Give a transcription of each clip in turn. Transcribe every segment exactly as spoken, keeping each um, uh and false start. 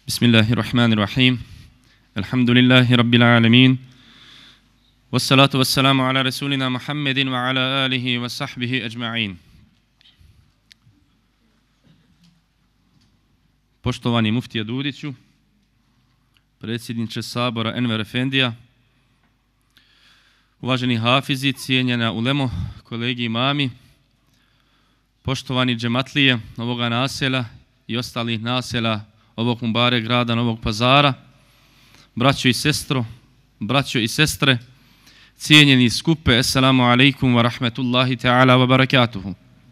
Bismillahirrahmanirrahim. Alhamdulillahi rabbil alamin. Wassalatu wassalamu ala rasulina Muhammedin wa ala alihi wa sahbihi ajma'in. Poštovani muftija Dudiću, predsjedniče Sabora Enver Efendija, uvaženi hafizi, cijenjena ulemo, kolegi imami, poštovani džematlije ovoga nasela i ostalih nasela ovog Mubare grada Novog Pazara, braćo i sestro, braćo i sestre, cijenjeni skupe, assalamu alaikum wa rahmetullahi ta'ala wa barakatuhu.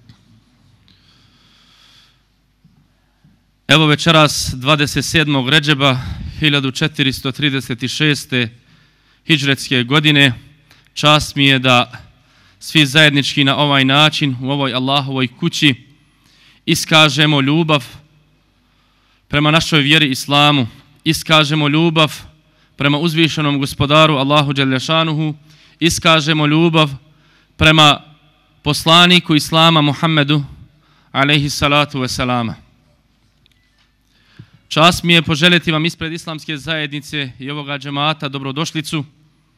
Evo večeras dvadeset sedmog Redžeba hiljadu četiristo trideset šeste. hidžretske godine, čast mi je da svi zajednički na ovaj način u ovoj Allahovoj kući iskažemo ljubav prema našoj vjeri Islamu, iskažemo ljubav prema uzvišenom gospodaru Allahu Đelešanuhu, iskažemo ljubav prema poslaniku Islama Muhammedu alejhi salatu vesselama. Čast mi je poželjeti vam ispred islamske zajednice i ovoga džemata dobrodošlicu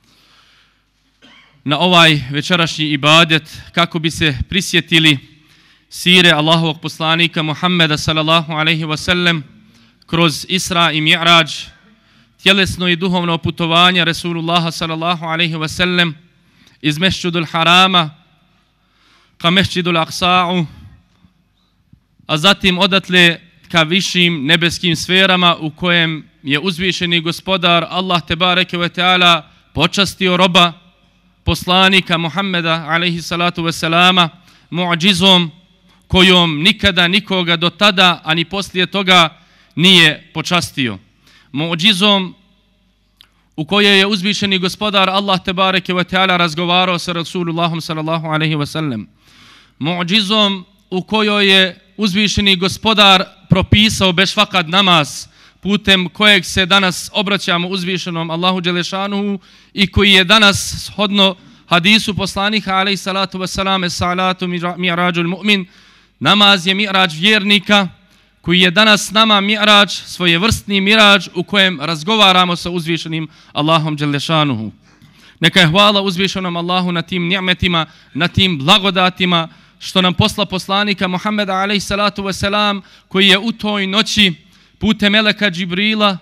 na ovaj večerašnji ibadet kako bi se prisjetili sire Allahovog poslanika Muhammeda sallallahu alejhi ve sellem kroz Isra i Mi'rađ, tjelesno i duhovno putovanje Resulullaha sallallahu alejhi ve sellem iz Mešćidul Harama ka Mešćidul Aqsa'u, a zatim odatle ka višim nebeskim sferama u kojem je uzvišeni gospodar Allah tebareke ve teala počastio roba poslanika Muhammeda alejhi salatu vesselama mu'džizom kojom nikada nikoga do tada, ani poslije toga nije počastio. Mu'džizom u kojoj je uzvišeni gospodar Allah tebareke ve teala razgovarao sa Rasulullahom sallallahu alejhi ve sellem. Mu'džizom u kojoj je uzvišeni gospodar propisao bešfakat namaz putem kojeg se danas obraćamo uzvišenom Allahu Đelešanuhu i koji je danas shodno hadisu poslanika alejhi salatu vesselam salatu mi'rađul mu'min, namaz je mi'rađ vjernika, koji je danas nama mi'rađ, svojevrsni mi'rađ u kojem razgovaramo sa uzvišenim Allahom Đelešanuhu. Neka je hvala uzvišenom Allahu na tim ni'metima, na tim blagodatima što nam posla poslanika Muhammeda alejhi salatu vesselam, koji je u toj noći putem meleka Džibrila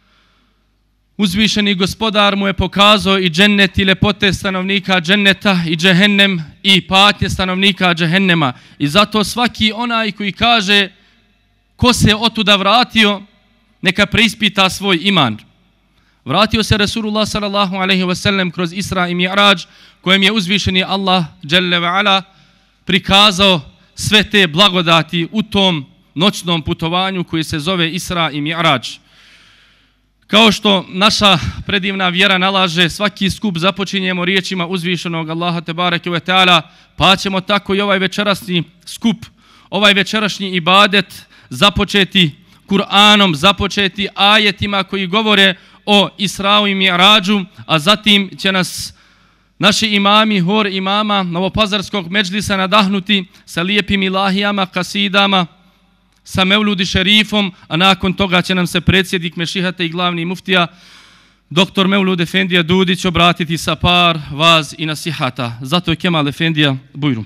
uzvišeni gospodar mu je pokazao i džennet i lepote stanovnika dženneta i džehennem i patnje stanovnika džehennema. I zato svaki onaj koji kaže ko se otuda vratio, neka preispita svoj iman. Vratio se Rasulullah sallallahu alejhi ve sellem kroz Isra i Mi'rađ, kojem je uzvišeni Allah dželle ve ala prikazao sve te blagodati u tom noćnom putovanju koji se zove Isra i Mi'rađ. Kao što naša predivna vjera nalaže, svaki skup započinjemo riječima uzvišenog Allaha tebareke ve teala, pa ćemo tako i ovaj večerasni skup, ovaj večerašnji ibadet započeti Kur'anom, započeti ajetima koji govore o Israu i Mi'rađu, a zatim će nas naši imami, hor imama Novopazarskog medžlisa nadahnuti sa lijepim ilahijama, kasidama, sa Mevludi šerifom, a nakon toga će nam se predsjednik Mešihata i glavni muftija doktor Mevlud Efendija Dudić obratiti sa par vaz i nasihata. Zato je Kemal Efendija, bujru.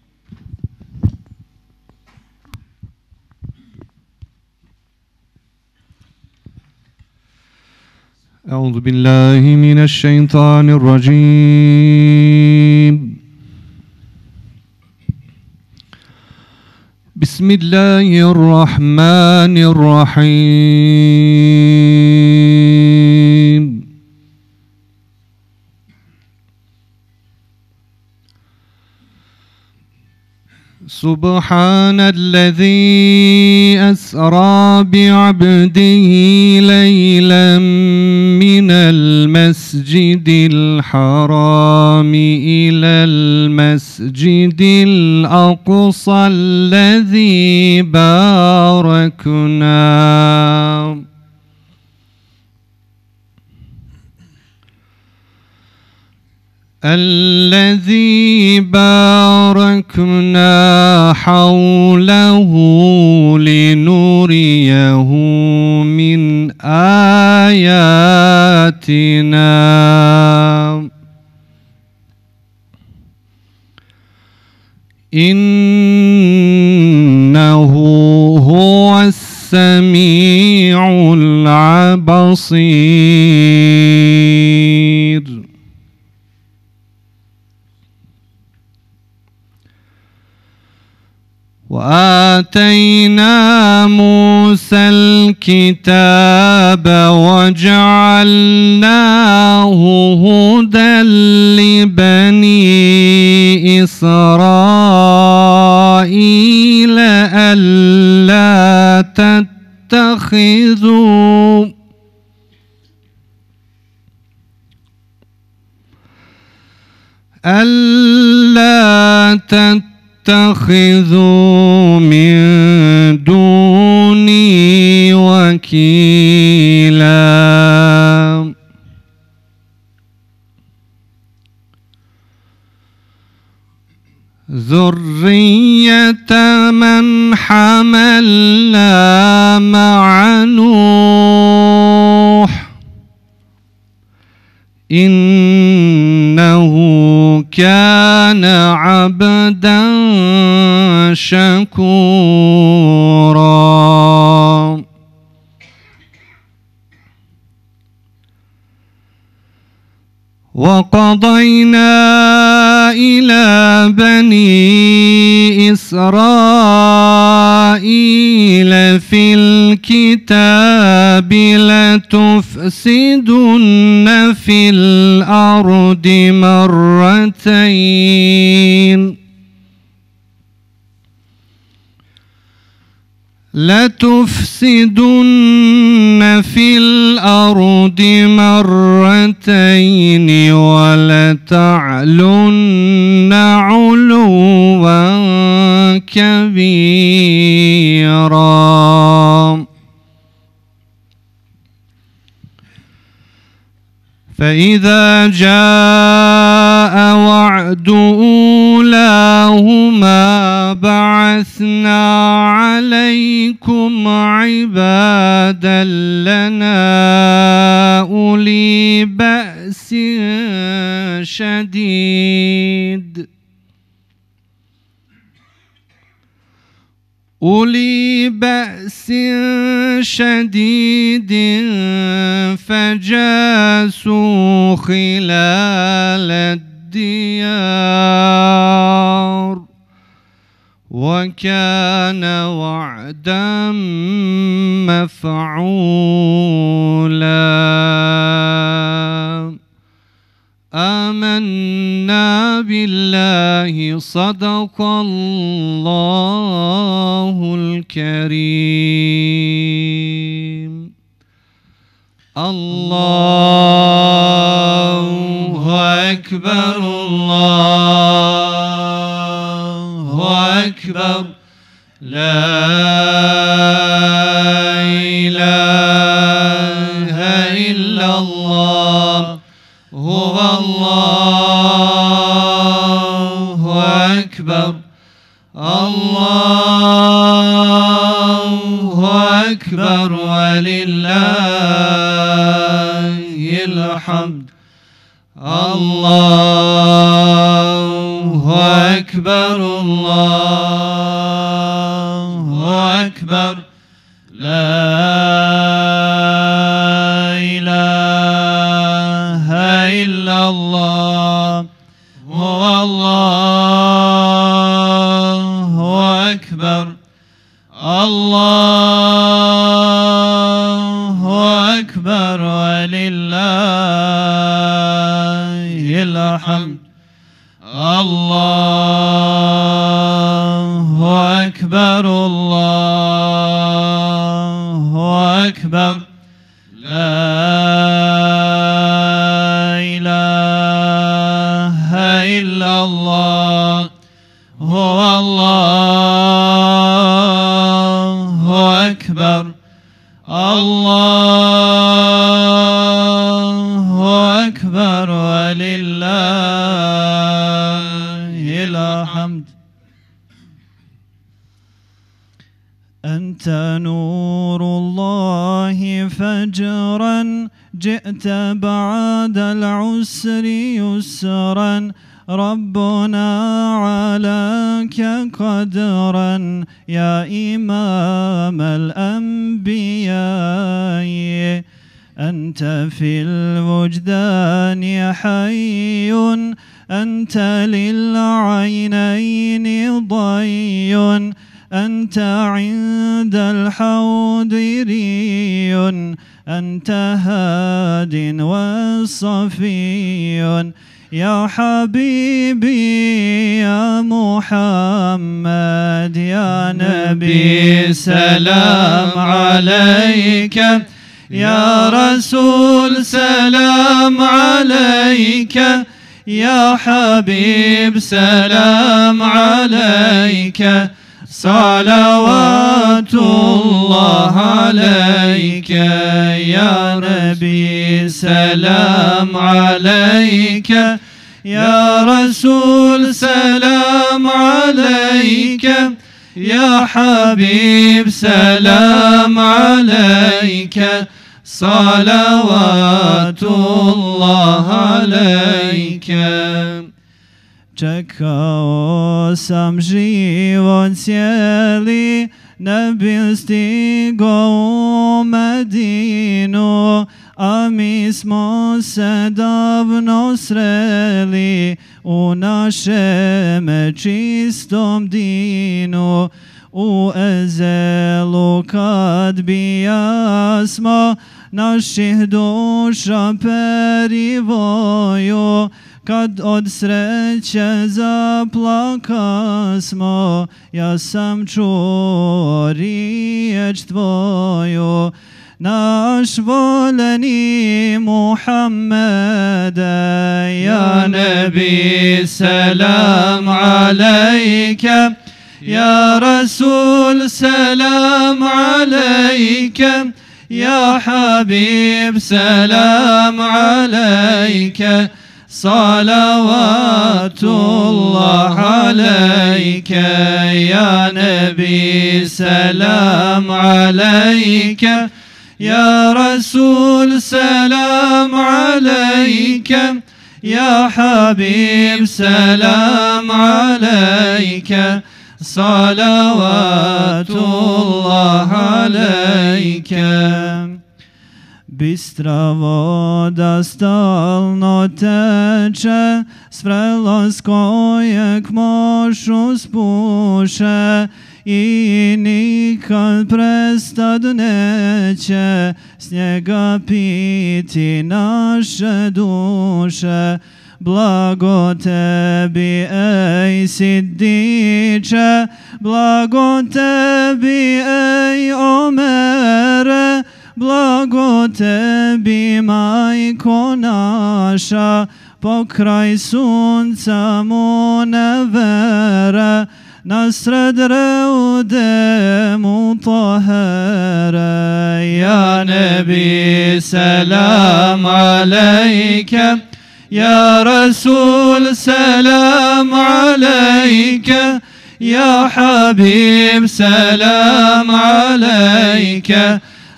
أعوذ بالله من الشيطان الرجيم بسم الله الرحمن الرحيم سبحان الذي أسرى بعبده ليلا من المسجد الحرام إلى المسجد الأقصى الذي باركنا الذي باركنا حوله لنريه من إنه هو السميع البصير. وآتينا موسى الكتاب وجعلناه هدى لبني إسرائيل ألا تتخذوا ألا تتخذوا اتخذوا من دوني وكيلا. ذرية من حملنا مع نوح إنه كان عبدا شكورا. وقضينا إلى بني إسرائيل في الكتاب لتفسدن في الأرض مرتين لتفسدن في الأرض مرتين ولتعلن علوا كبيرا. فإذا جاء وعد أولاهما بعثنا عليكم عبادا لنا أولي بأس شديد أولي بأس شديد فجاسوا خلال الديار وكان وعدا مفعولا. آمنا بالله صدق الله الكريم. الله أكبر الله أكبر لا إله إلا الله هو الله أكبر الله أكبر ولله الحمد. الله أكبر الله أكبر لا إله إلا الله هو الله أكبر الله أكبر ولله الحمد. الله أكبر الله أكبر لا إله إلا الله هو الله أكبر الله أكبر ولله الحمد. أنت نور الله فجرا جئت بعد العسر يسرا ربنا علاك قدرا يا إمام الأنبياء أنت في الوجدان حي أنت للعينين ضي أنت عند الحوض ري أنت هاد وصفي يا حبيبي يا محمد يا نبي سلام عليك يا رسول سلام عليك يا حبيب سلام عليك صلوات الله عليك يا نبي سلام عليك يا رسول سلام عليك يا حبيب سلام عليك صلوات الله عليك. Čekao sam život cijeli, ne bi stigao u Medinu, a mi smo se davno sreli u našem čistom dinu. U ezelu kad bijasmo naših duša perivoju, kad od sreće zaplakasmo, ja sam čuo riječ tvoju. Naš voljeni Muhammede, ja Nebi selam alejke, ja Rasul selam alejke, ja Habib selam alejke, Salavatullah aleyke ya Nebi selam aleyke ya Resul selam aleyke ya Habib selam aleyke Salavatullah aleyke. Bistra voda stalno teče, s vrelo s kojeg mošu spuše i nikad prestad neće s njega piti naše duše. Blago tebi, ej Siddiče, blago tebi, ej Omere, blago tebi, majko naša, pokraj sunca munevere, nasred reude mutahhere. Ja Nebi selam alejke, ja Rasul selam alejke, ja Habib selam alejke,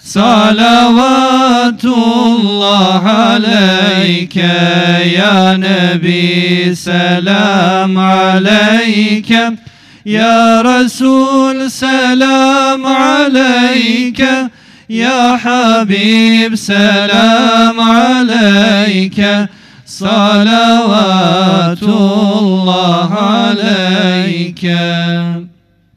Salavatullah aleyke ya Nebi selam aleyke ya Resul selam aleyke ya Habib selam aleyke Salavatullah aleyke.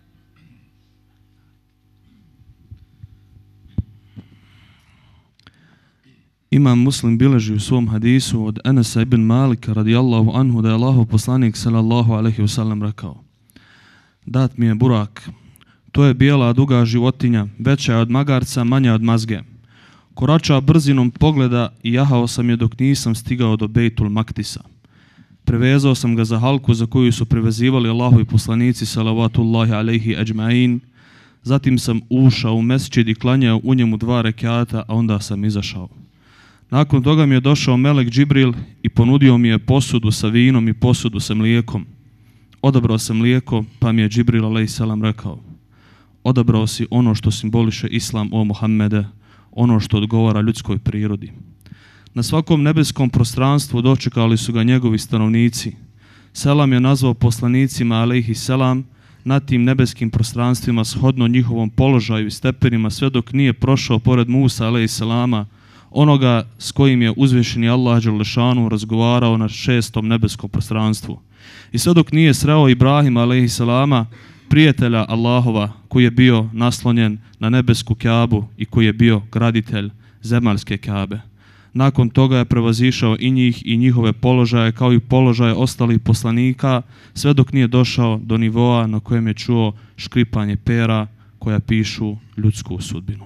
Imam Muslim bileži u svom hadisu od Enesa ibn Malika radijallahu anhu da je Allahov poslanik sallallahu alejhi ve sellem rekao: Dat mi je burak, to je bijela duga životinja, veća je od magarca, manja od mazge. Korača brzinom pogleda i jahao sam je dok nisam stigao do Bejtul Maktisa. Prevezao sam ga za halku za koju su prevezivali Allahovi poslanici salavatullahi alejhi ejma'in. Zatim sam ušao u mesdžid i klanjao u njemu dva rekata, a onda sam izašao. Nakon toga mi je došao melek Džibril i ponudio mi je posudu sa vinom i posudu sa mlijekom. Odabrao sam mlijeko, pa mi je Džibril alejhi rekao: Odabrao si ono što simboliše Islam, o Muhammede, ono što odgovara ljudskoj prirodi. Na svakom nebeskom prostranstvu dočekali su ga njegovi stanovnici. Selam je nazvao poslanicima alejhi selam na tim nebeskim prostranstvima shodno njihovom položaju i stepenima sve dok nije prošao pored Musa alejhi selama, onoga s kojim je uzvišeni Allah dželešanu razgovarao na šestom nebeskom prostranstvu. I sve dok nije sreo Ibrahim alejhi selama, prijatelja Allahova koji je bio naslonjen na nebesku Kjabu i koji je bio graditelj zemaljske Kjabe. Nakon toga je prevazišao i njih i njihove položaje kao i položaje ostalih poslanika sve dok nije došao do nivoa na kojem je čuo škripanje pera koja pišu ljudsku sudbinu.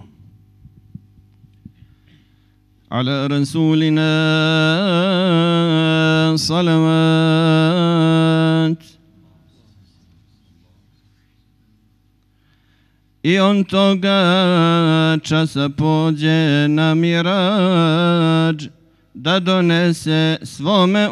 Ala rasulina salavat. I on toga časa pođe na mirađ, da donese svome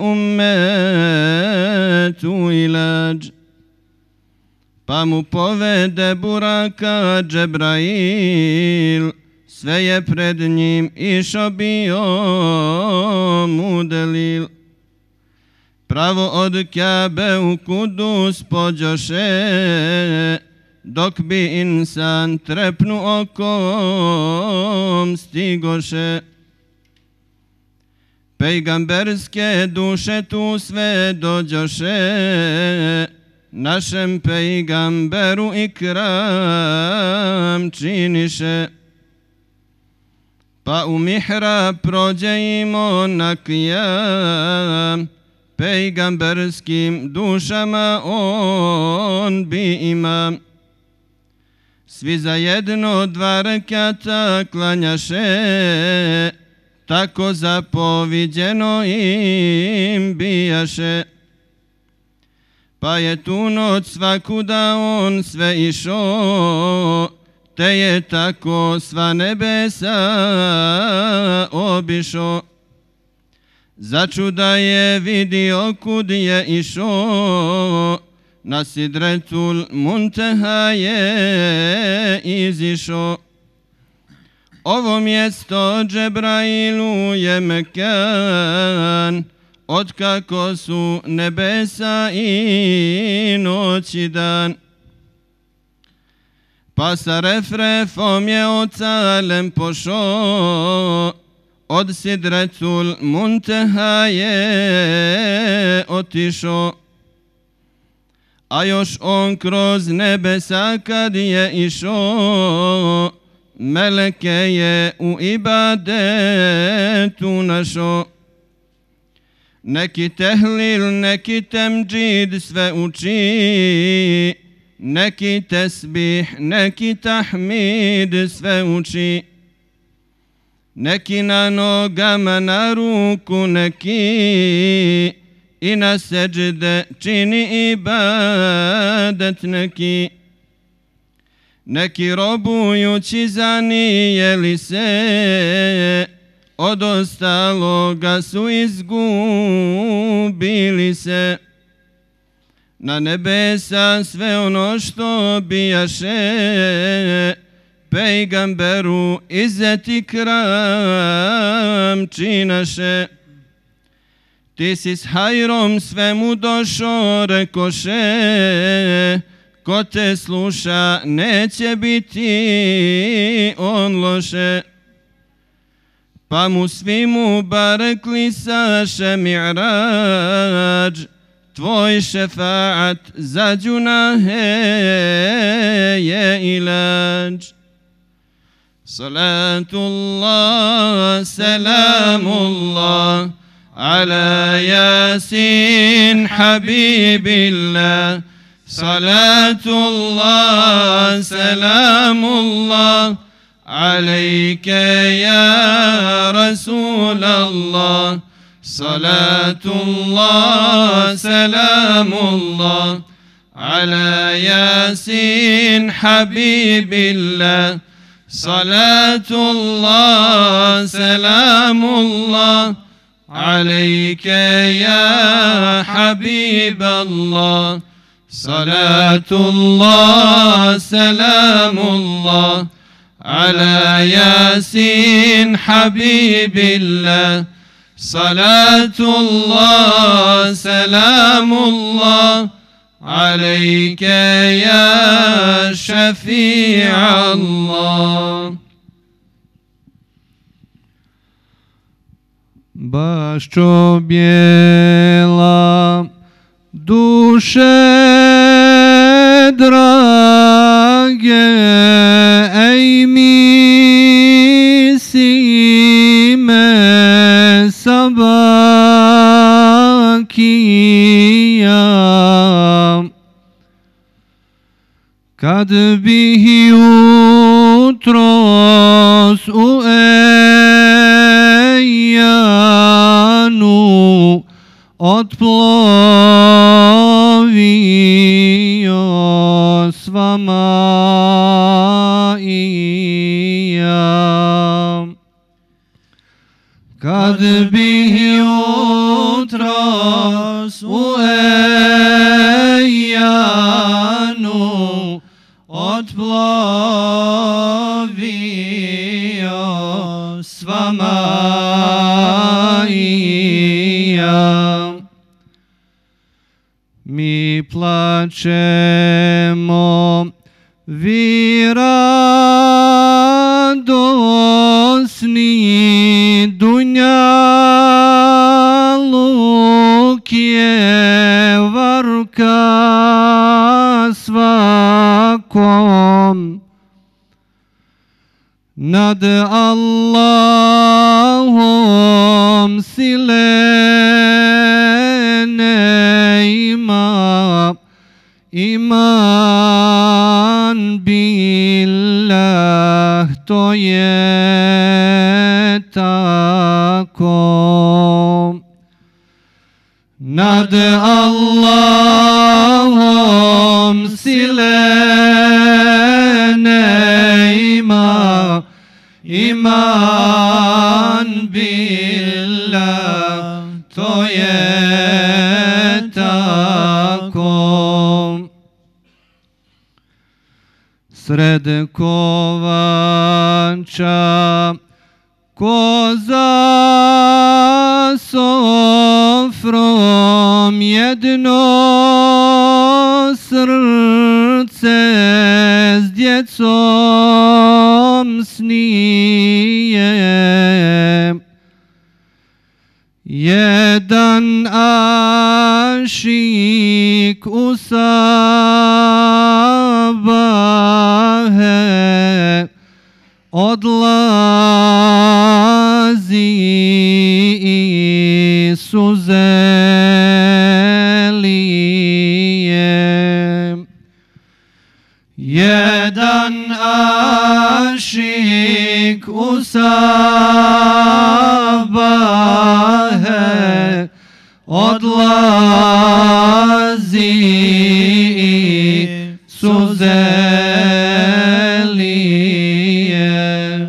ummetu ilađ. Pa mu povede buraka Džebrail, sve je pred njim išo bio mu delil. Pravo od Kjabe u Kudus pođoše, dok bi insan trepnu okom stigoše. Pejgamberske duše tu sve dođoše, našem pejgamberu ikram činiše. Pa u mihrab prođe im on Kijam, pejgamberskim dušama on bi imam. Svi zajedno dva rekata klanjaše, tako zapoviđeno im bijaše. Pa je tu noć svakuda on sve išao, te je tako sva nebesa obišao. Začuda je vidio kud je išao, na Sidretul Munteha je izišao. Ovo mjesto Džebrailu je Mekan, otkako su nebesa i noć i dan. Pa sa refrefom je ocalem pošao, od Sidretul Munteha je otišao. A još on kroz nebesa kad je išao, meleke je u ibadetu našao. Neki tehlil, neki temdžid sve uči, neki tesbih, neki tahmid sve uči. Neki na nogama, na ruku, neki i na seđde čini ibadet neki. Neki robujući zanijeli se, od ostaloga su izgubili se. Na nebesa sve ono što bijaše, pejgamberu izzet i kram činaše. Ti si s hajrom svemu došo, rekoše, ko te sluša neće biti on loše. Pa mu svi mu barekli saše mi'rađ, tvoj šefaat za džunahe je ilađ. Salatullah, selamullah, ala Yasin habibillah. Salatullah, selamullah, alayke ya Rasulallah. Salatullah, selamullah, ala Yasin habibillah. Salatullah, selamullah, alayke ya Habiballah. Salatullah, selamullah, ala Yasin habibillah. صلاة الله سلام الله عليك يا شفيع الله. Baščo bijela, duše drage, ej mi si me sabakija. Kad bih jutros u Ejanu otplovio s vama i ja. Kad bih jutros u Ejanu otplovio s vama i ja. Mi plačemo, vi radosni, dunjaluk je varka svakom. Nad Allahom sile ne ima, iman billah to je tako. Nad Allahom sile ne ima, iman billah to je tako. Sred kovanča ko za sofrom jedno srce s djecom snije. Jedan ašik u sabahe odlazi i suze lije. Jedan ašik u sabahe odlazi i suze lije.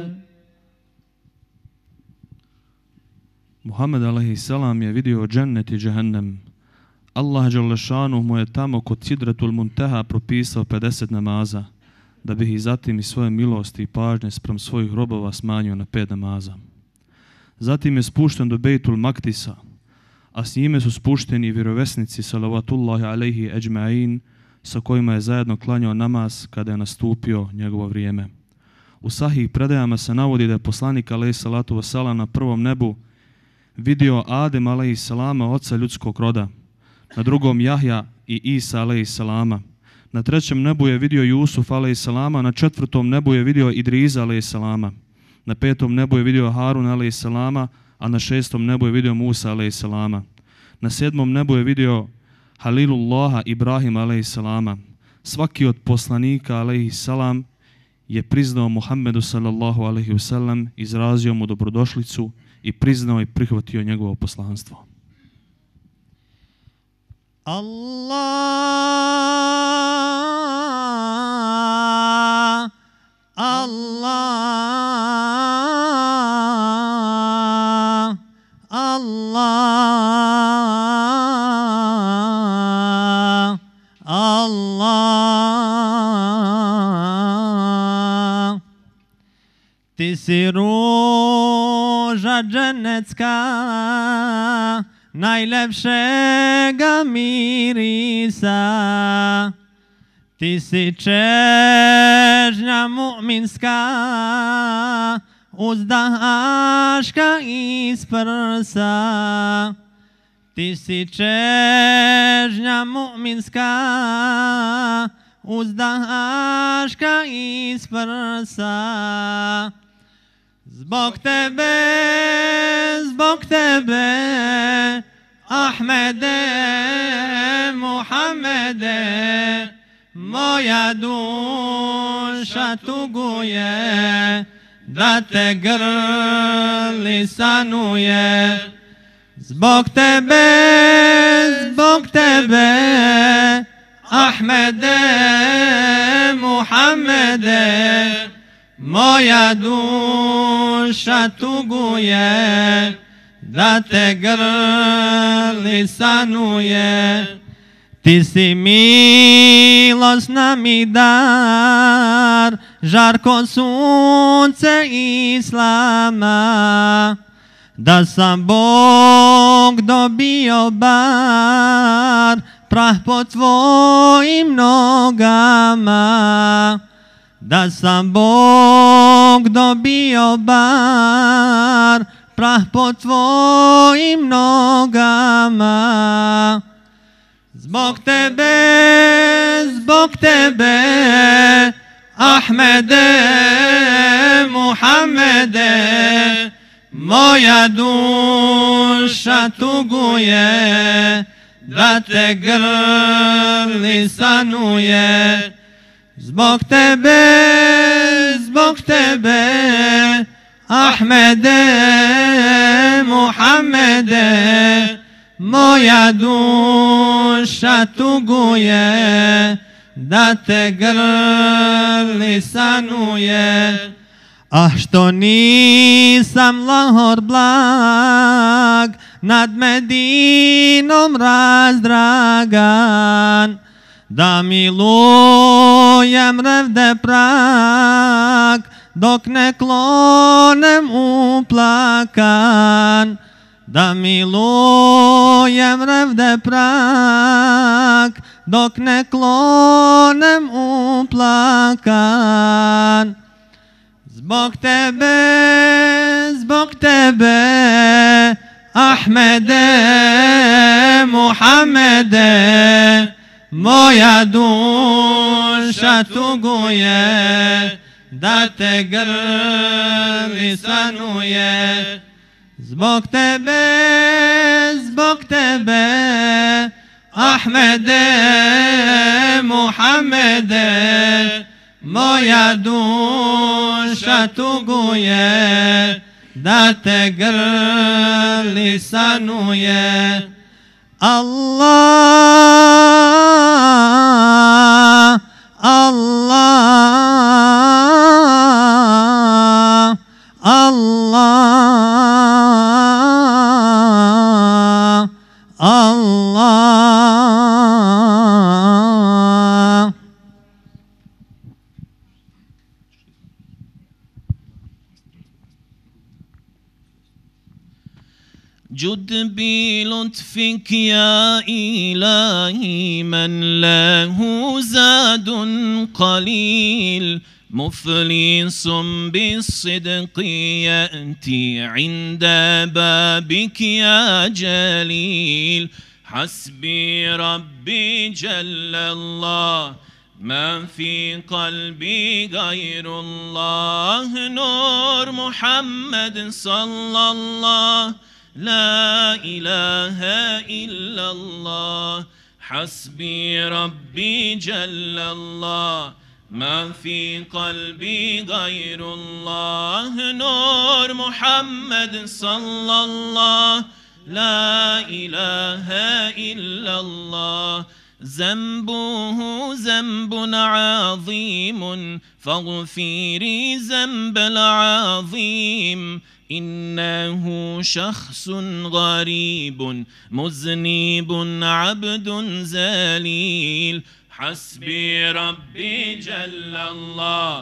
Muhammed alejhi selam je vidio džennet i džehennem. Allah dželešanu mu je tamo kod Sidratul Munteha propisao pedeset namaza, da bi ih zatim i svoje milosti i pažnje sprem svojih robova smanjio na pet namaza. Zatim je spušten do Bejtul Maktisa, a s njime su spušteni i vjerovjesnici salavatullahi alejhi ejma'in, sa kojima je zajedno klanjao namaz kada je nastupio njegovo vrijeme. U sahih predajama se navodi da je poslanik alejhi salatu vesselam na prvom nebu vidio Adem alejhi selama, oca ljudskog roda, na drugom Jahja i Isa alejhi selama. Na trećem nebu je vidio Jusuf alejhi selama, na četvrtom nebu je vidio Idriza alejhi selama. Na petom nebu je vidio Harun alejhi selama, a na šestom nebu je vidio Musa alejhi selama. Na sedmom nebu je vidio Halilullaha Ibrahim alejhi selama. Svaki od poslanika alejhi selam je priznao Muhammedu sallallahu alejhi ve sellem, izrazio mu dobrodošlicu i priznao i prihvatio njegovo poslanstvo. Allah, Allah, Allah, Allah. Ti si ruža Vatra dženecka, najlepšega mirisa. Ti si čežnja mu'minska, uzdahaška iz prsa. Ti si čežnja mu'minska, uzdahaška iz prsa. Zbog tebe, zbog tebe, Ahmede, Muhammede, moja duša tuguje, da te grli sanuje. Zbog tebe, zbog tebe, Ahmede, Muhammede, moja duša tuguje, da te grli sanuje. Ti si milost nam i dar, žarko sunce Islama. Da sam Bog dobio bar, prah po tvojim nogama. Da sam Bog dobio bar, prah po tvojim nogama. Zbog tebe, zbog tebe, Ahmede, Muhammede, moja duša tuguje, da te grli sanuje. Zbog tebe, zbog tebe, Ahmede, Muhammede, moja duša tuguje, da te grli sanuje. Ah, što nisam lahor blag, nad Medinom razdragan, da milujem revde prag, dok ne klonem uplakan. Da milujem revde prag, dok ne klonem uplakan. Zbog tebe, zbog tebe, Ahmede, Muhammede, moja duša tuguje, da te grli sanuje. Zbog tebe, zbog tebe, Ahmede, Muhammede, moja duša tuguje, da te grli sanuje. Allah, Allah, Allah, Allah. جد بلطفك يا إلهي من له زاد قليل مفلس بالصدق يأتي عند بابك يا جليل حسبي ربي جل الله ما في قلبي غير الله نور محمد صلى الله لا إله إلا الله حسبي ربي جل الله ما في قلبي غير الله نور محمد صلى الله لا إله إلا الله ذنبه ذنب عظيم فاغفري ذنب العظيم إنه شخص غريب مذنب عبد ذليل حسبي ربي جل الله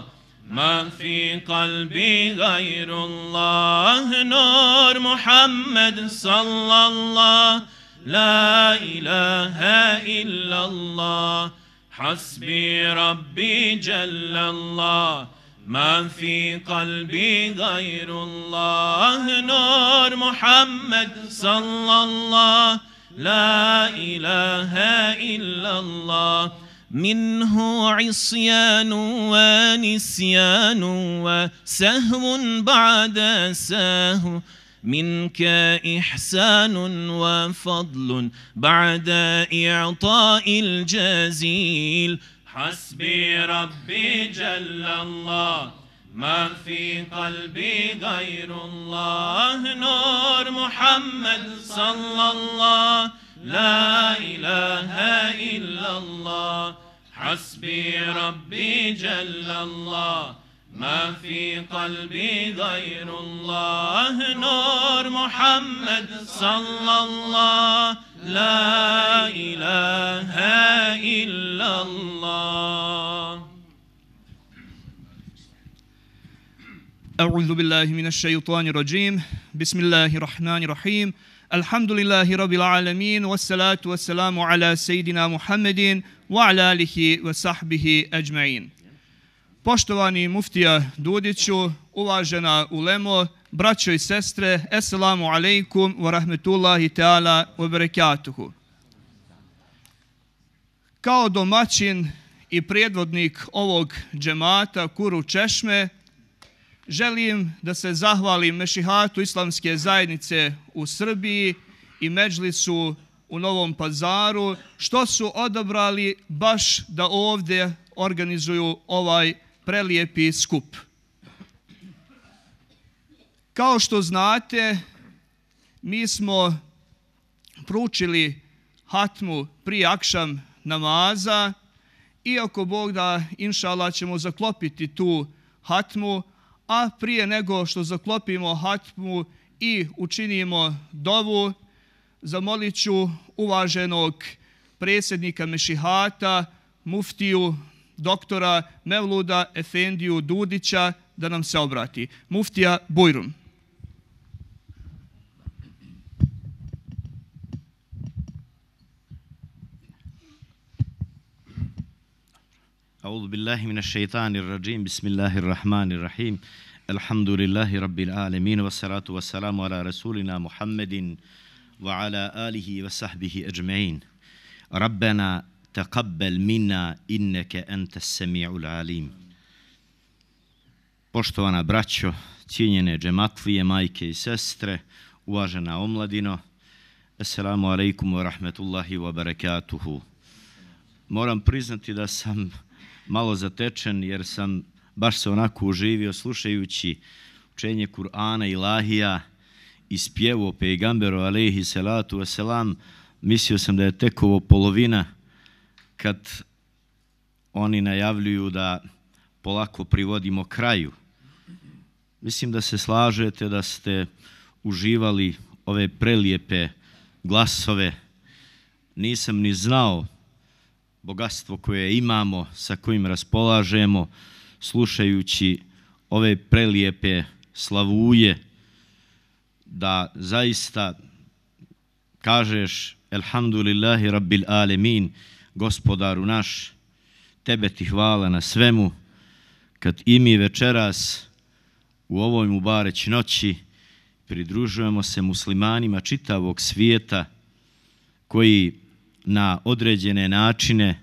ما في قلبي غير الله نور محمد صلى الله لا إله إلا الله حسبي ربي جل الله ما في قلبي غير الله نور محمد صلى الله لا إله إلا الله منه عصيان ونسيان وسهو بعد سهو منك إحسان وفضل بعد إعطاء الجزيل حسبي ربي جل الله ما في قلبي غير الله نور محمد صلى الله لا إله إلا الله حسبي ربي جل الله ما في قلبي غير الله نور محمد صلى الله لا إله إلا الله. أعوذ بالله من الشيطان الرجيم بسم الله الرحمن الرحيم الحمد لله رب العالمين والصلاة والسلام على سيدنا محمد وعلى آله وصحبه أجمعين. Poštovani muftija Dudiću, uvažena ulemo, braćo i sestre, assalamu alaikum wa rahmetullahi ta'ala wa barakatuhu. Kao domaćin i predvodnik ovog džemata Kuru Češme, želim da se zahvalim Mešihatu Islamske zajednice u Srbiji i Medžlisu u Novom Pazaru, što su odabrali baš da ovdje organizuju ovaj prelijepi skup. Kao što znate, mi smo proučili hatmu prije akšam namaza i ako Bog da, inša Allah, ćemo zaklopiti tu hatmu, a prije nego što zaklopimo hatmu i učinimo dovu, zamolit ću uvaženog predsjednika Mešihata, muftiju, doktora Mevluda Efendiju Dudića da nam se obrati. Muftija Bujrum. أعوذ بالله من الشيطان الرجيم بسم الله الرحمن الرحيم الحمد لله رب العالمين والصلاة والسلام على رسولنا محمد وعلى آله وصحبه أجمعين ربنا تقبل منا إنك أنت السميع العليم. Poštovana braćo, cijenjene džematlije, majke i sestre, uvažena omladino, assalamu alaikum wa rahmetullahi wa barakatuhu. Moram priznati da sam malo zatečen jer sam baš se onako uživio slušajući učenje Kur'ana i Ilahija i spjevo pejgamberu alejhi salatu wasalam. Mislio sam da je tek ovo polovina kad oni najavljuju da polako privodimo kraju. Mislim da se slažete da ste uživali ove prelijepe glasove. Nisam ni znao bogatstvo koje imamo, sa kojim raspolažemo, slušajući ove prelijepe slavuje, da zaista kažeš elhamdulillahi rabbil alemin, gospodaru naš, tebe ti hvala na svemu, kad i mi večeras u ovoj mubareć noći pridružujemo se muslimanima čitavog svijeta koji na određene načine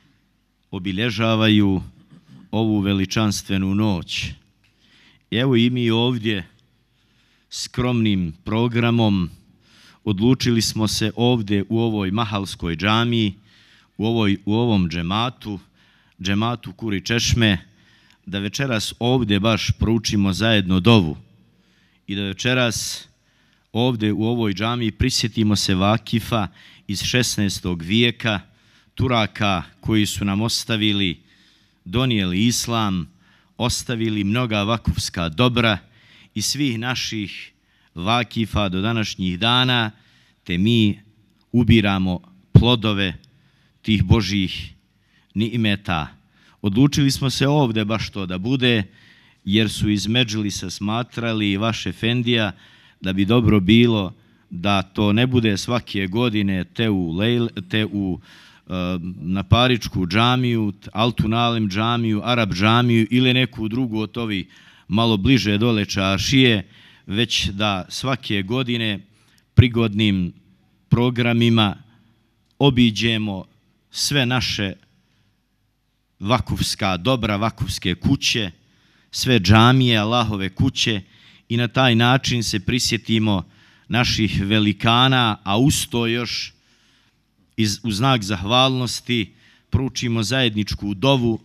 obilježavaju ovu veličanstvenu noć. Evo i mi ovdje skromnim programom odlučili smo se ovdje u ovoj mahalskoj džamiji, u, ovoj, u ovom džematu, džematu Kuri Češme, da večeras ovdje baš proučimo zajedno dovu i da večeras ovdje u ovoj džamiji prisjetimo se vakifa iz šesnaestog vijeka, Turaka koji su nam ostavili, donijeli islam, ostavili mnoga vakufska dobra i svih naših vakifa do današnjih dana, te mi ubiramo plodove tih Božjih ni'meta. Odlučili smo se ovdje baš to da bude, jer su iz Medžlisa smatrali vaš efendija da bi dobro bilo da to ne bude svake godine te u, Lejl, te u uh, na Paričku džamiju, Altunalem džamiju, Arab džamiju ili neku drugu od ovih malo bliže dole čaršije, već da svake godine prigodnim programima obiđemo sve naše vakufska dobra, vakufske kuće, sve džamije, Allahove kuće i na taj način se prisjetimo naših velikana, a uz to još iz, u znak zahvalnosti proučimo zajedničku dovu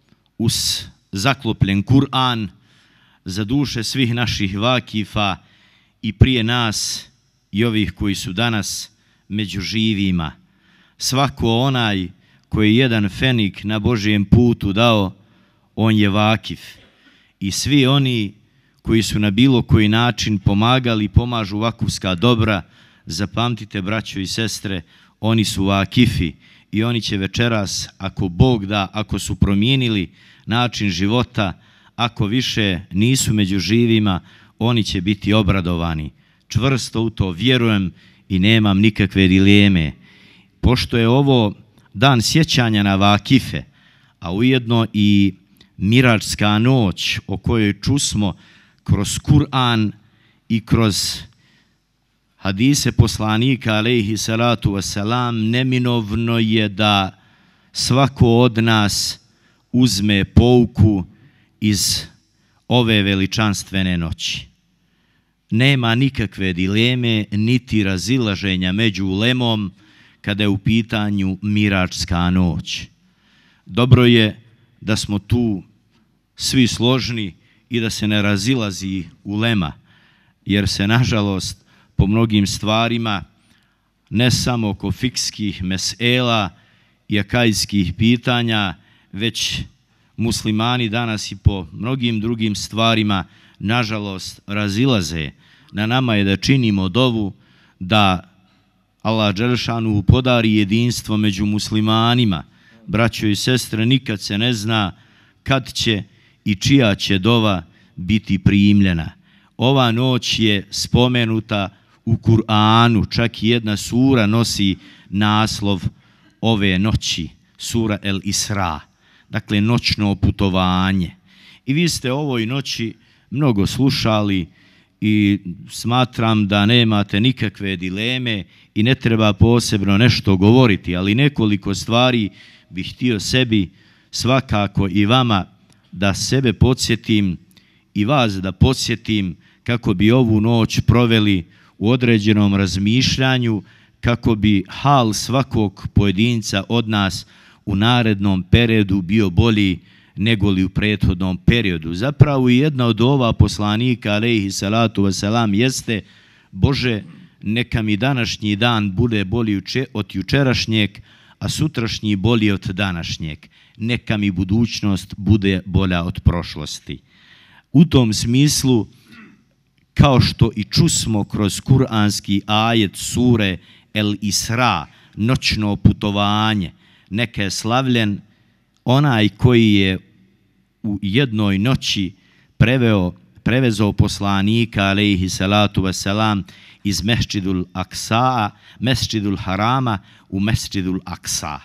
uz zaklopljen Kur'an za duše svih naših vakifa i prije nas i ovih koji su danas među živima. Svako onaj koji je jedan fenik na Božijem putu dao, on je vakif. I svi oni koji su na bilo koji način pomagali i pomažu vakufska dobra, zapamtite, braćo i sestre, oni su vakifi i oni će večeras, ako Bog da, ako su promijenili način života, ako više nisu među živima, oni će biti obradovani. Čvrsto u to vjerujem i nemam nikakve dileme. Pošto je ovo dan sjećanja na vakife, a ujedno i Miračska noć o kojoj čusmo kroz Kur'an i kroz hadise poslanika alejhi salatu wasalam, neminovno je da svako od nas uzme pouku iz ove veličanstvene noći. Nema nikakve dileme niti razilaženja među ulemom kada je u pitanju Miračska noć. Dobro je da smo tu svi složni i da se ne razilazi ulema, jer se nažalost po mnogim stvarima, ne samo oko fikskih mesela i akajskih pitanja, već muslimani danas i po mnogim drugim stvarima nažalost razilaze. Na nama je da činimo dovu da Allah dželešanu podari jedinstvo među muslimanima. Braćo i sestre, nikad se ne zna kad će i čija će dova biti primljena. Ova noć je spomenuta u Kur'anu, čak i jedna sura nosi naslov ove noći, sura El Isra, dakle noćno putovanje. I vi ste ovoj noći mnogo slušali i smatram da nemate nikakve dileme i ne treba posebno nešto govoriti, ali nekoliko stvari bih htio sebi, svakako i vama, da sebe podsjetim i vas da podsjetim kako bi ovu noć proveli u određenom razmišljanju, kako bi hal svakog pojedinca od nas u narednom periodu bio bolji nego li u prethodnom periodu. Zapravo i jedna od ova poslanika alejhi salatu wasalam jeste: Bože, neka mi današnji dan bude bolji od jučerašnjeg, a sutrašnji bolji od današnjeg. Neka mi budućnost bude bolja od prošlosti. U tom smislu, kao što i čusmo kroz kuranski ajet sure El Isra, noćno putovanje, neka je slavljen onaj koji je u jednoj noći preveo, prevezao poslanika alejhi salatu wasalam iz Mesdžidul Aksa, Mesdžidul Harama u Mesdžidul Aksa.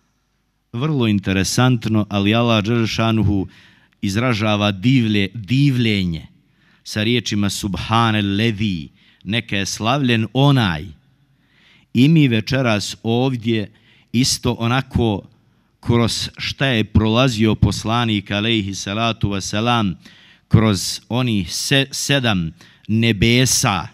Vrlo interesantno, ali Allah dželešanu izražava divlje, divljenje sa riječima Subhanellezi, neka je slavljen onaj. I mi večeras ovdje isto onako kroz šta je prolazio poslanik alejhi salatu wasalam, kroz onih se, sedam nebesa,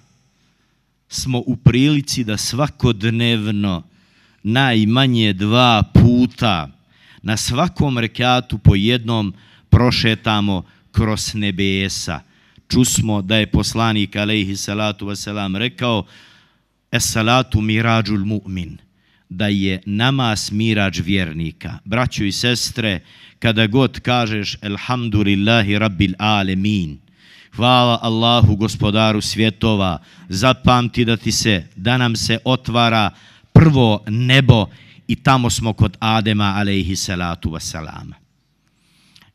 smo u prilici da svakodnevno najmanje dva puta na svakom rekatu po jednom prošetamo kroz nebesa. Čusmo da je poslanik alejhi salatu wasalam rekao: es salatu mirađul mu'min, da je namaz mirađ vjernika. Braćo i sestre, kada god kažeš elhamdulillahi rabbil alemin, hvala Allahu gospodaru svjetova, zapamti da ti se, da nam se otvara prvo nebo i tamo smo kod Adema alejhi salatu wasalam.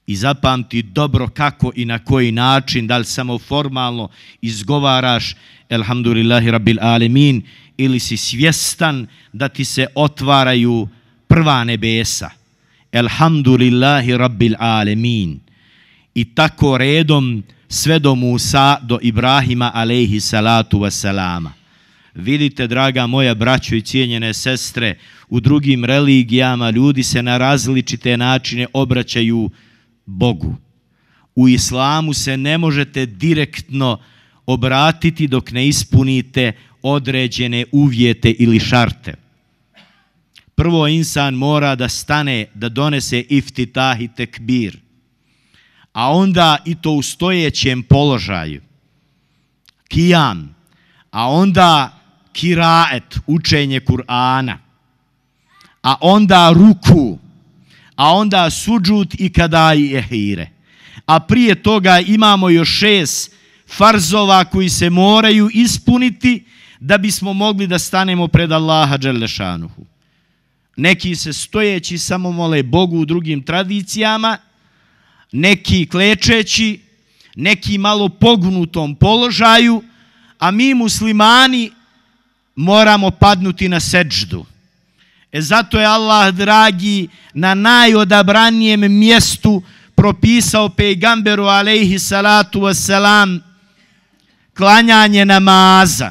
i zapamti dobro kako i na koji način, da li samo formalno izgovaraš Elhamdulillahi Rabbil Alemin ili si svjestan da ti se otvaraju prva nebesa. Elhamdulillahi Rabbil Alemin. I tako redom sve do Musa, do Ibrahima alejhi salatu wassalama. Vidite, draga moja braćo i cijenjene sestre, u drugim religijama ljudi se na različite načine obraćaju Bogu. U islamu se ne možete direktno obratiti dok ne ispunite određene uvjete ili šarte. Prvo insan mora da stane, da donese iftitah i tekbir, a onda i to u stojećem položaju, kijam, a onda kiraet, učenje Kur'ana, a onda ruku, a onda suđud i kada i ehire. A prije toga imamo još šest farzova koji se moraju ispuniti da bismo mogli da stanemo pred Allaha dželešanuhu. Neki se stojeći samo mole Bogu u drugim tradicijama, neki klečeći, neki malo pognutom položaju, a mi muslimani moramo padnuti na seđdu. E zato je Allah, dragi, na najodabranijem mjestu propisao pejgamberu alejhi salatu wassalam klanjanje namaza.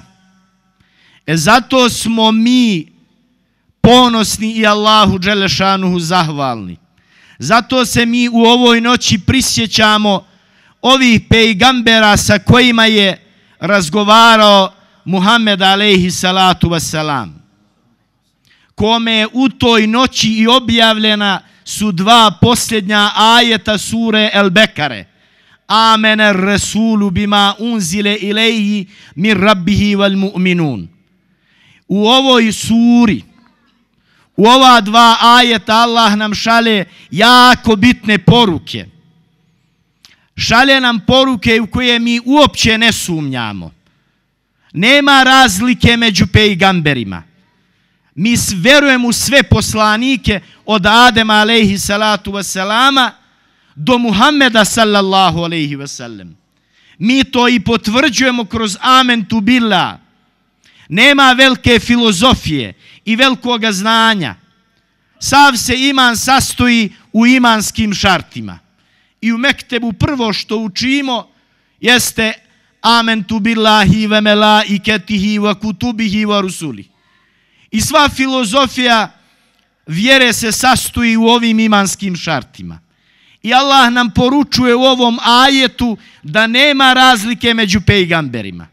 E zato smo mi ponosni i Allahu dželešanuhu zahvalni. Zato se mi u ovoj noći prisjećamo ovih pejgambera sa kojima je razgovarao Muhammed alejhi salatu wassalam, kome je u toj noći i objavljena su dva posljednja ajeta sure El Bekare. Amene rasulu bima unzile ilaihi min rabbihi wal mu'minun. U ovoj suri, u ova dva ajeta Allah nam šalje jako bitne poruke. Šalje nam poruke u koje mi uopće ne sumnjamo. Nema razlike među pejgamberima. Mi vjerujemo u sve poslanike od Adema alejhi salatu wassalama do Muhammeda sallallahu alejhi wasallam. Mi to i potvrđujemo kroz amentu billah. Nema velike filozofije i velikoga znanja. Sav se iman sastoji u imanskim šartima. I u mektebu prvo što učimo jeste amentu billahi ve melaiketihi ve kutubihi ve rusuli. I sva filozofija vjere se sastoji u ovim imanskim šartima. I Allah nam poručuje u ovom ajetu da nema razlike među pejgamberima.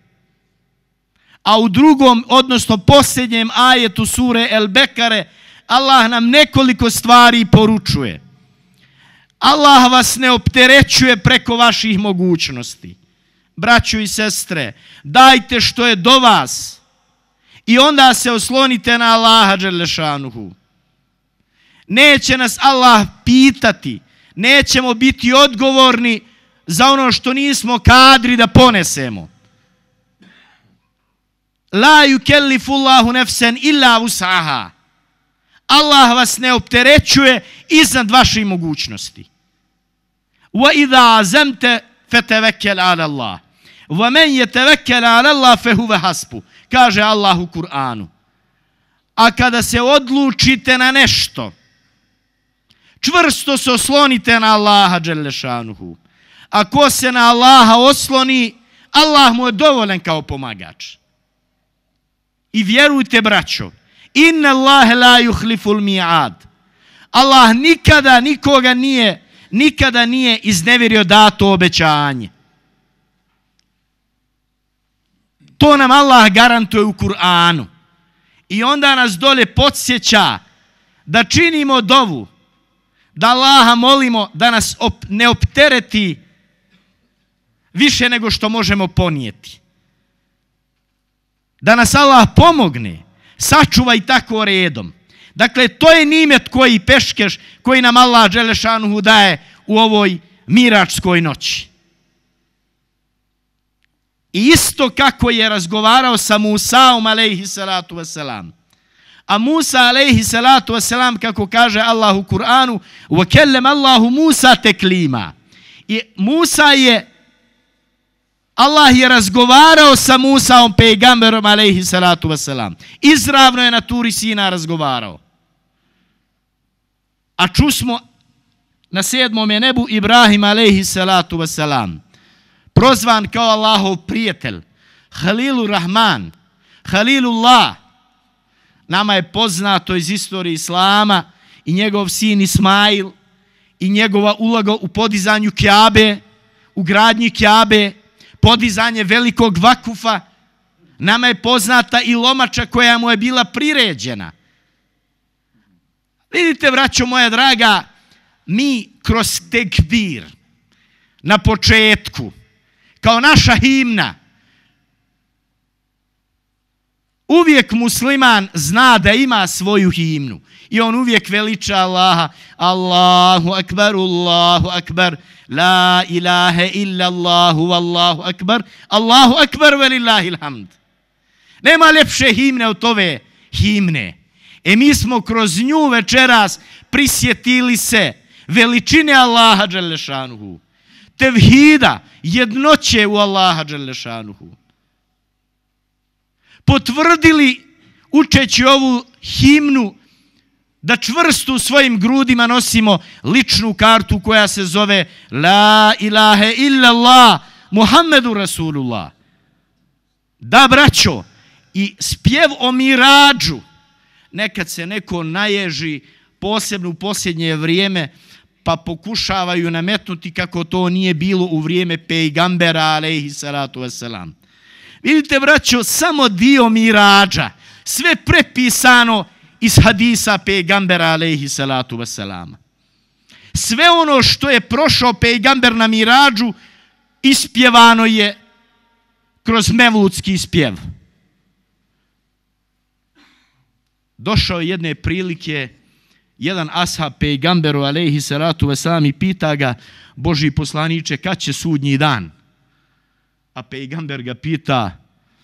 A u drugom, odnosno posljednjem ajetu sure El Bekare, Allah nam nekoliko stvari poručuje. Allah vas ne opterećuje preko vaših mogućnosti. Braćo i sestre, dajte što je do vas i onda se oslonite na Allaha dželešanuhu. Neće nas Allah pitati, nećemo biti odgovorni za ono što nismo kadri da ponesemo. La yukellifullahu nefsen illa wus'aha. Allah vas ne opterećuje iznad vaših mogućnosti. Wa idha azamta fatawakkel ala Allah. Wa man yatawakkal ala Allah fa huwa hasbu. Kaže Allah u Kur'anu. A kada se odlučite na nešto, čvrsto se oslonite na Allaha dželešanuhu. A ko se na Allaha osloni, Allah mu je dovoljan kao pomagač. I vjerujte, braćo, inna Allahe la yuhliful mi'ad. Allah nikada nikoga nije, nikada nije iznevjerio dato obećanje. To nam Allah garantuje u Kur'anu. I onda nas dole podsjeća da činimo dovu, da Allaha molimo da nas op, ne optereti više nego što možemo ponijeti. Da nas Allah pomogne, sačuva i tako redom. Dakle, to je nimet koji peškeš, koji nam Allah dželešanuhu daje u ovoj miračskoj noći. I isto kako je razgovarao sa Musaom alejhi salatu wasalam, A Musa alejhi salatu wasalam, kako kaže Allah u Kur'anu, وَكَلَّمَ اللَّهُ Musa teklima. I Musa je, Allah je razgovarao sa Musaom, pejgamberom alejhi salatu wasalam. Izravno je na Turi Sina razgovarao. A čusmo na sedmome nebu Ibrahim alejhi salatu wasalam, prozvan kao Allahov prijatelj, Halilur Rahman, Halilullah. Nama je poznato iz istorije Islama i njegov sin Ismail i njegova uloga u podizanju Kjabe, u gradnji Kjabe, podizanje velikog vakufa. Nama je poznata i lomača koja mu je bila priređena. Vidite, braćo moja draga, mi kroz tekbir na početku, kao naša himna, uvijek musliman zna da ima svoju himnu i on uvijek veliča Allaha. Allahu akbar, Allahu akbar, la ilaha illa Allahu, wallahu akbar, Allahu akbar, velillahil hamd. Nema lepše himne od ove himne. E mi smo kroz nju večeras prisjetili se veličine Allaha dželle šanuhu, tevhida, jednoće u Allaha dželle šanuhu. Potvrdili, učeći ovu himnu, da čvrsto u svojim grudima nosimo ličnu kartu koja se zove La ilaha illallah Muhammedu Rasulullah. Da, braćo, i spjev o mirađu, nekad se neko naježi, posebno u posljednje vrijeme, pa pokušavaju nametnuti kako to nije bilo u vrijeme pejgambera alejhi salatu wasalam. Vidite, braćo, samo dio mirađa, sve prepisano iz hadisa pejgambera alejhi salatu wasalam. Sve ono što je prošao pejgamber na mirađu ispjevano je kroz mevludski spjev. Došao jedne prilike jedan ashab pejgamberu alejhi salatu wasalam i pita ga: Božji poslaniče, kad će sudnji dan? A pejgamber ga pita: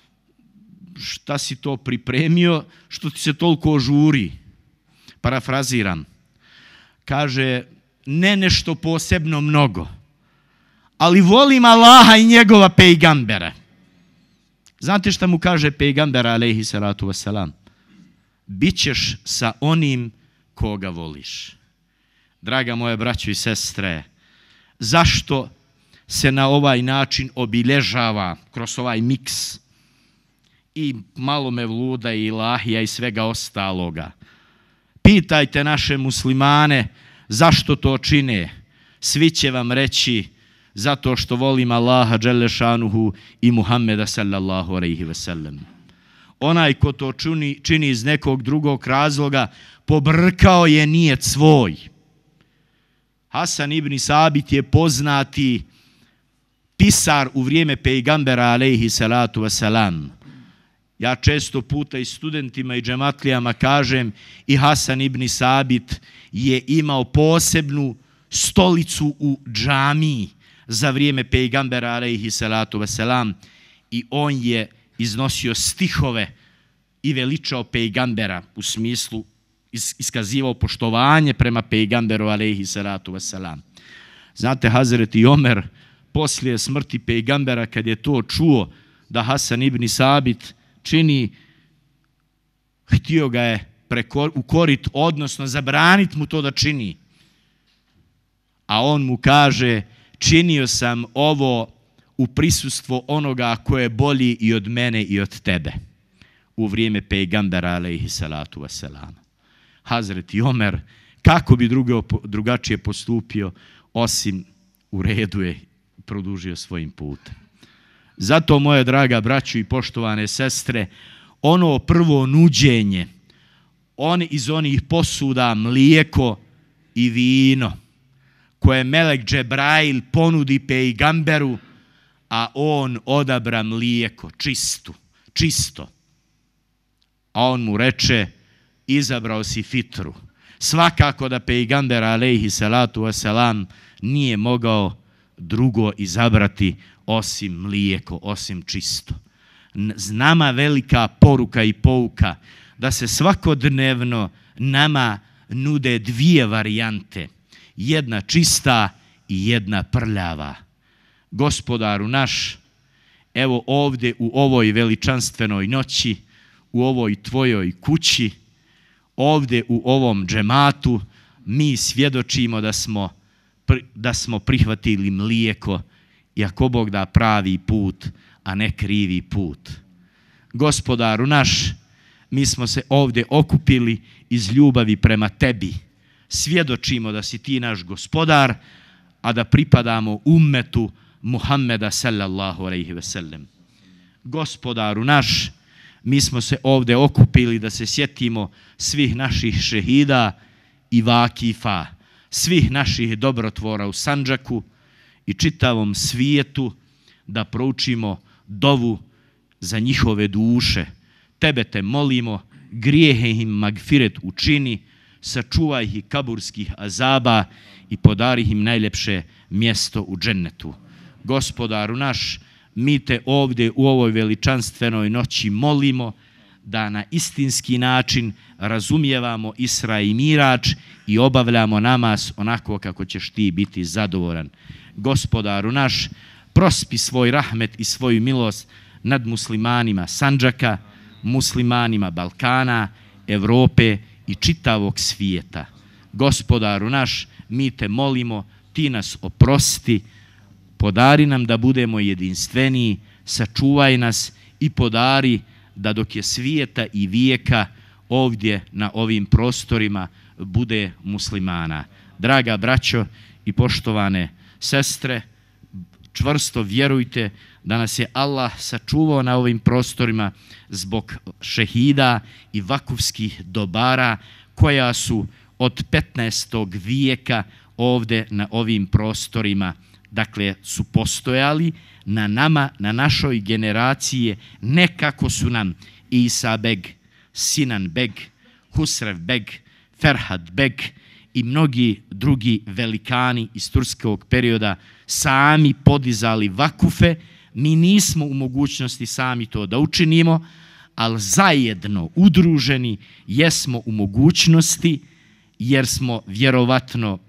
šta si to pripremio, što ti se toliko žuri? Parafraziram. Kaže: ne nešto posebno mnogo, ali volim Allaha i njegova pejgambera. Znate šta mu kaže pejgamber alejhi salatu wasalam? Bićeš sa onim koga voliš. Draga moje braćo i sestre, zašto se na ovaj način obilježava kroz ovaj miks i malo mevluda i ilahija i svega ostaloga? Pitajte naše muslimane zašto to čine. Svi će vam reći: zato što volim Allaha dželle šanuhu i Muhammeda sallallahu alejhi ve sellem. Onaj ko to čini, čini iz nekog drugog razloga, pobrkao je nijet svoj. Hasan ibn Sabit je poznati pisar u vrijeme pejgambera alejhi salatu wasalam. Ja često puta i studentima i džematlijama kažem, i Hasan ibn Sabit je imao posebnu stolicu u džamiji za vrijeme pejgambera alejhi salatu wasalam i on je iznosio stihove i veličao pejgambera, u smislu iskazivao poštovanje prema pejgamberu alejhi salatu wasalam. Znate, Hazreti Omer poslije smrti pejgambera, kad je to čuo da Hasan ibn Sabit čini, htio ga je ukorit, odnosno zabranit mu to da čini. A on mu kaže: činio sam ovo u prisustvu onoga ko je bolji i od mene i od tebe, u vrijeme pejgambera alejhi salatu wasalam. Hazreti Omer, kako bi drugo, drugačije postupio, osim u redu je produžio svojim putem. Zato, moje draga braćo i poštovane sestre, ono prvo nuđenje, on iz onih posuda mlijeko i vino, koje melek Džebrail ponudi pejgamberu, a on odabra mlijeko, čistu, čisto. A on mu reče: izabrao si fitru. Svakako da pejgamber alejhi salatu wasalam nije mogao drugo izabrati osim mlijeko, osim čisto. Nama velika poruka i pouka da se svakodnevno nama nude dvije varijante, jedna čista i jedna prljava. Gospodaru naš, evo ovdje u ovoj veličanstvenoj noći, u ovoj tvojoj kući, ovdje u ovom džematu, mi svjedočimo da smo, da smo prihvatili mlijeko i ako Bog da pravi put, a ne krivi put. Gospodaru naš, mi smo se ovdje okupili iz ljubavi prema tebi. Svjedočimo da si ti naš gospodar, a da pripadamo ummetu Muhammeda sallallahu alejhi ve sellem. Gospodaru naš, mi smo se ovdje okupili da se sjetimo svih naših šehida i vakifa, svih naših dobrotvora u Sandžaku i čitavom svijetu, da proučimo dovu za njihove duše. Tebe te molimo, grijehe im magfiret učini, sačuvaj ih kaburskih azaba i podari im najljepše mjesto u džennetu. Gospodaru naš, mi te ovdje u ovoj veličanstvenoj noći molimo da na istinski način razumijevamo Isra i Mirač i obavljamo namaz onako kako ćeš ti biti zadovoljan. Gospodaru naš, prospi svoj rahmet i svoju milost nad muslimanima Sandžaka, muslimanima Balkana, Evrope i čitavog svijeta. Gospodaru naš, mi te molimo, ti nas oprosti, podari nam da budemo jedinstveniji, sačuvaj nas i podari da dok je svijeta i vijeka ovdje na ovim prostorima bude muslimana. Draga braćo i poštovane sestre, čvrsto vjerujte da nas je Allah sačuvao na ovim prostorima zbog šehida i vakufskih dobara koja su od petnaestog vijeka ovdje na ovim prostorima, dakle, su postojali na nama, na našoj generaciji, ne kako su nam Isa beg, Sinan beg, Husrev beg, Ferhad beg i mnogi drugi velikani iz turskog perioda sami podizali vakufe. Mi nismo u mogućnosti sami to da učinimo, ali zajedno, udruženi, jesmo u mogućnosti, jer smo vjerovatno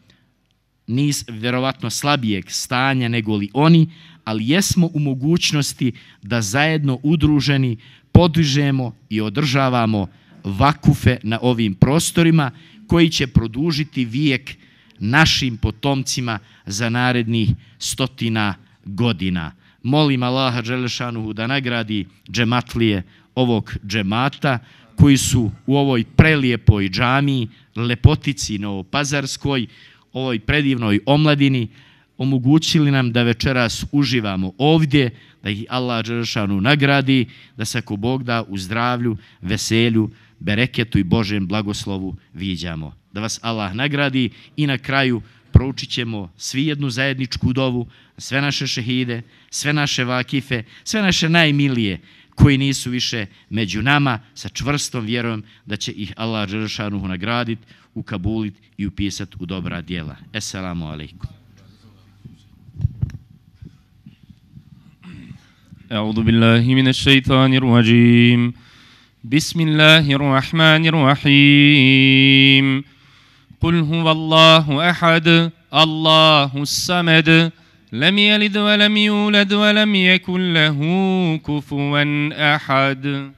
nis, vjerovatno slabijeg stanja nego li oni, ali jesmo u mogućnosti da zajedno udruženi podižemo i održavamo vakufe na ovim prostorima koji će produžiti vijek našim potomcima za narednih stotina godina. Molim Allaha dželešanuhu da nagradi džematlije ovog džemata koji su u ovoj prelijepoj džamiji, lepotici novopazarskoj, ovoj predivnoj omladini, omogućili nam da večeras uživamo ovdje, da ih Allah dželešanuhu nagradi, da se ako Bog da u zdravlju, veselju, bereketu i Božjem blagoslovu viđamo. Da vas Allah nagradi i na kraju proučit ćemo svi jednu zajedničku dovu, sve naše šehide, sve naše vakife, sve naše najmilije koji nisu više među nama, sa čvrstom vjerom da će ih Allah dželešanuhu nagraditi, ukabuliti i upisati u dobra djela. Esselamu alaikum. أعوذ بالله من الشيطان الرجيم بسم الله الرحمن الرحيم قل هو الله أحد الله الصمد لم يلد ولم يولد ولم يكن له كفوا أحد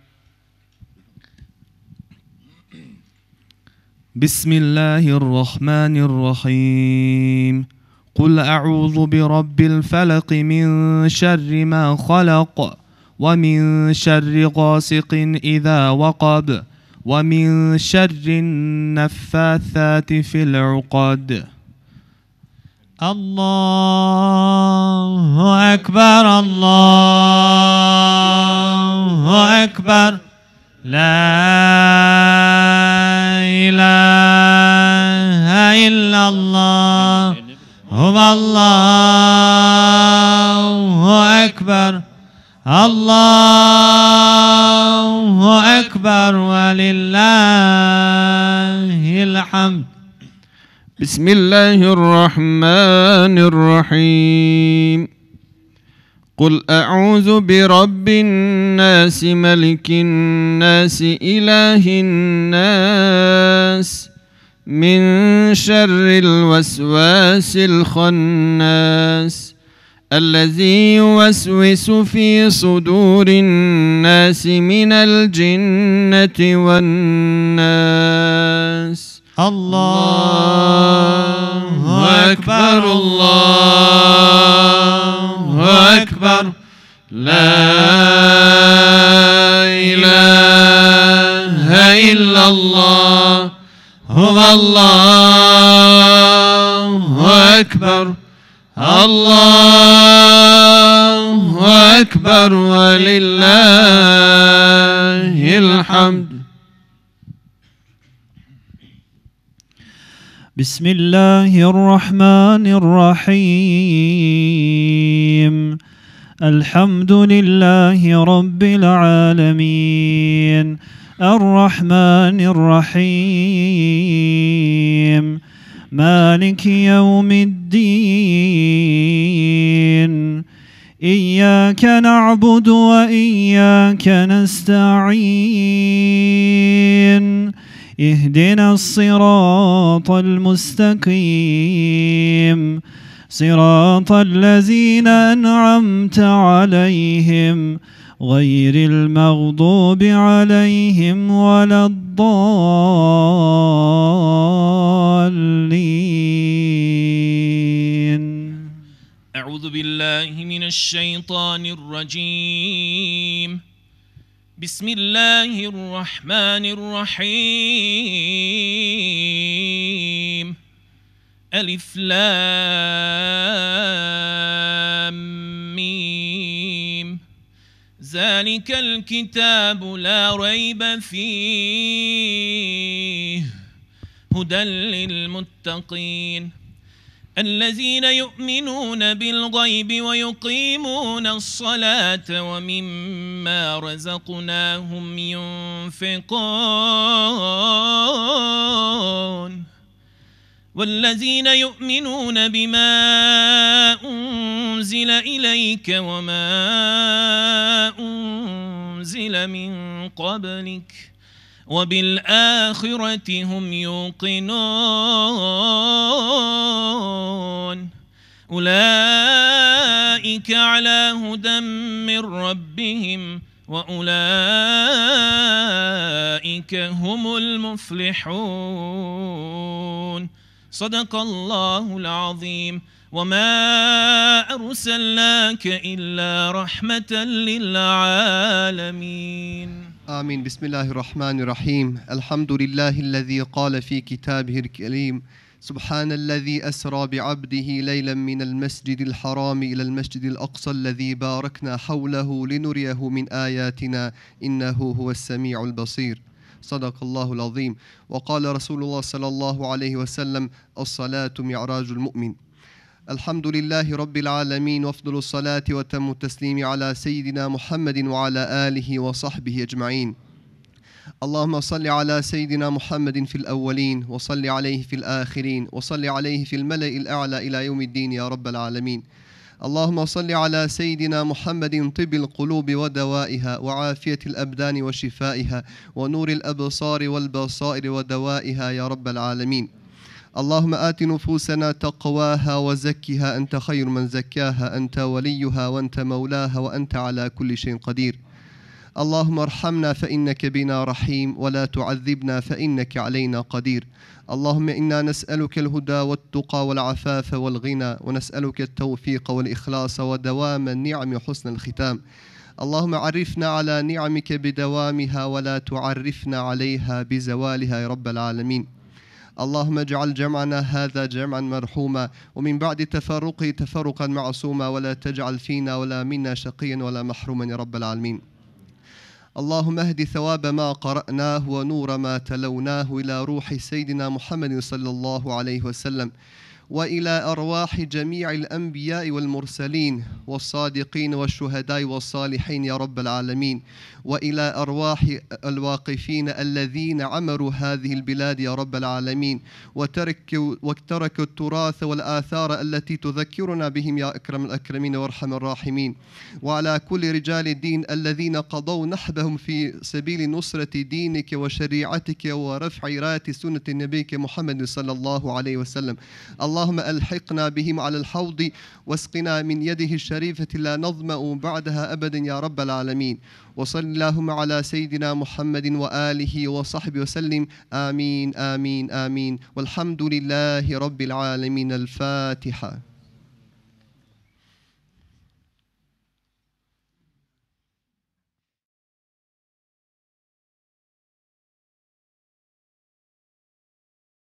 بسم الله الرحمن الرحيم قل أعوذ برب الفلق من شر ما خلق ومن شر غاسق إذا وقب ومن شر النفاثات في العقد الله أكبر الله أكبر لا إله إلا الله هو الله أكبر الله أكبر ولله الحمد. بسم الله الرحمن الرحيم قل أعوذ برب الناس ملك الناس إله الناس من شر الوسواس الخناس الذي يوسوس في صدور الناس من الجنة والناس. الله أكبر الله أكبر لا إله إلا الله هو الله أكبر الله أكبر ولله الحمد. بسم الله الرحمن الرحيم. الحمد لله رب العالمين الرحمن الرحيم مالك يوم الدين إياك نعبد وإياك نستعين اهدنا الصراط المستقيم صراط الذين أنعمت عليهم غير المغضوب عليهم ولا الضالين. أعوذ بالله من الشيطان الرجيم. بسم الله الرحمن الرحيم. ألف لام ميم. ذلك الكتاب لا ريب فيه هدى للمتقين الذين يؤمنون بالغيب ويقيمون الصلاة ومما رزقناهم ينفقون والذين يؤمنون بما أنزل إليك وما أنزل من قبلك وبالآخرة هم يوقنون أولئك على هدى من ربهم وأولئك هم المفلحون. صدق الله العظيم. وما أرسلناك إلا رحمة للعالمين. آمين. بسم الله الرحمن الرحيم. الحمد لله الذي قال في كتابه الكريم سبحان الذي أسرى بعبده ليلا من المسجد الحرام إلى المسجد الأقصى الذي باركنا حوله لنريه من آياتنا إنه هو السميع البصير. صدق الله العظيم. وقال رسول الله صلى الله عليه وسلم الصلاة معراج المؤمن. الحمد لله رب العالمين وافضل الصلاة وتم التسليم على سيدنا محمد وعلى آله وصحبه أجمعين. اللهم صل على سيدنا محمد في الأولين وصل عليه في الآخرين وصل عليه في الملأ الأعلى إلى يوم الدين يا رب العالمين. اللهم صل على سيدنا محمد طب القلوب ودوائها وعافية الأبدان وشفائها ونور الأبصار والبصائر ودوائها يا رب العالمين. اللهم آت نفوسنا تقواها وزكها أنت خير من زكاها أنت وليها وأنت مولاها وأنت على كل شيء قدير. اللهم ارحمنا فإنك بنا رحيم ولا تعذبنا فإنك علينا قدير. اللهم إنا نسألك الهدى والتقى والعفاف والغنى ونسألك التوفيق والإخلاص ودوام النعم وحسن الختام. اللهم عرفنا على نعمك بدوامها ولا تعرفنا عليها بزوالها يا رب العالمين. اللهم اجعل جمعنا هذا جمعا مرحوما ومن بعد تفرقه تفرقا معصوما ولا تجعل فينا ولا منا شقيا ولا محروما يا رب العالمين. اللهم اهد ثواب ما قرأناه ونور ما تلوناه إلى روح سيدنا محمد صلى الله عليه وسلم وإلى أرواح جميع الأنبياء والمرسلين والصادقين والشهداء والصالحين يا رب العالمين، وإلى أرواح الواقفين الذين عمروا هذه البلاد يا رب العالمين وتركوا, وتركوا التراث والآثار التي تذكرنا بهم يا أكرم الأكرمين وارحم الراحمين، وعلى كل رجال الدين الذين قضوا نحبهم في سبيل نصرة دينك وشريعتك ورفع راية سنة نبيك محمد صلى الله عليه وسلم. اللهم ألحقنا بهم على الحوض واسقنا من يده الشريفة لا نظمأ بعدها أبدا يا رب العالمين. وصل اللهم على سيدنا محمد وآله وصحبه وسلم. آمين آمين آمين والحمد لله رب العالمين. الفاتحة.